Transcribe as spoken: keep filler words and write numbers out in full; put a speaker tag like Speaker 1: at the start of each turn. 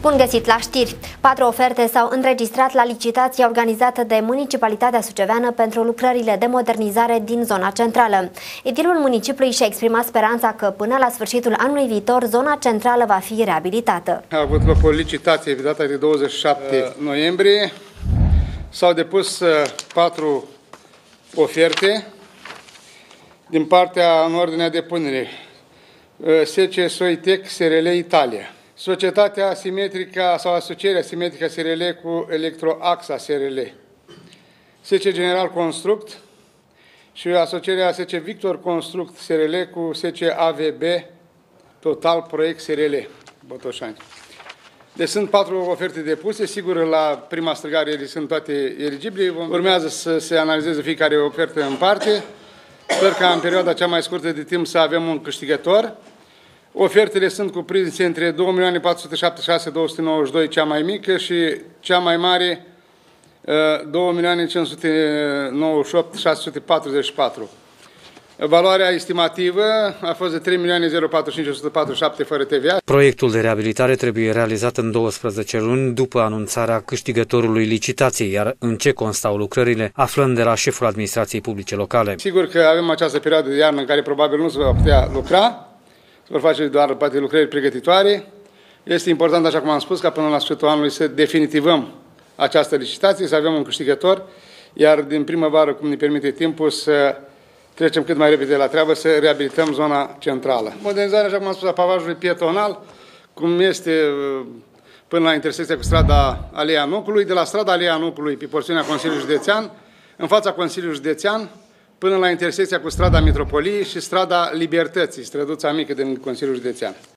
Speaker 1: Bun găsit la știri! Patru oferte s-au înregistrat la licitația organizată de Municipalitatea Suceveană pentru lucrările de modernizare din zona centrală. Edilul municipiului și-a exprimat speranța că până la sfârșitul anului viitor zona centrală va fi reabilitată.
Speaker 2: A avut loc o licitație pe data de douăzeci și șapte noiembrie. S-au depus patru oferte din partea în ordinea de punere. S C Soitec S R L Italia, Societatea Asimetrică sau Asocierea Asimetrică S R L cu Electroaxa S R L, S C General Construct și Asocierea S C Victor Construct S R L cu S C A V B Total Proiect S R L Botoșani. Deci sunt patru oferte depuse, sigur la prima strigare ele sunt toate eligibile, urmează să se analizeze fiecare ofertă în parte. Sper ca în perioada cea mai scurtă de timp să avem un câștigător. Ofertele sunt cuprinse între două milioane patru sute șaptezeci și șase mii două sute nouăzeci și doi, cea mai mică, și cea mai mare două milioane cinci sute nouăzeci și opt mii șase sute patruzeci și patru. Valoarea estimativă a fost de trei milioane patruzeci și cinci mii o sută patruzeci și șapte fără T V A.
Speaker 3: Proiectul de reabilitare trebuie realizat în douăsprezece luni după anunțarea câștigătorului licitației, iar în ce constau lucrările, aflând de la șeful administrației publice locale.
Speaker 2: Sigur că avem această perioadă de iarnă în care probabil nu se va putea lucra, se vor face doar poate lucrări pregătitoare. Este important, așa cum am spus, ca până la sfârșitul anului să definitivăm această licitație, să avem un câștigător, iar din primăvară, cum ne permite timpul, să trecem cât mai repede la treabă, să reabilităm zona centrală. Modernizarea, așa cum am spus, a pavajului pietonal, cum este până la intersecția cu strada Aleea Nupului, de la strada Aleea Nupului pe porțiunea Consiliului Județean, în fața Consiliului Județean, până la intersecția cu strada Metropoliei și strada Libertății, străduța mică din Consiliul Județean.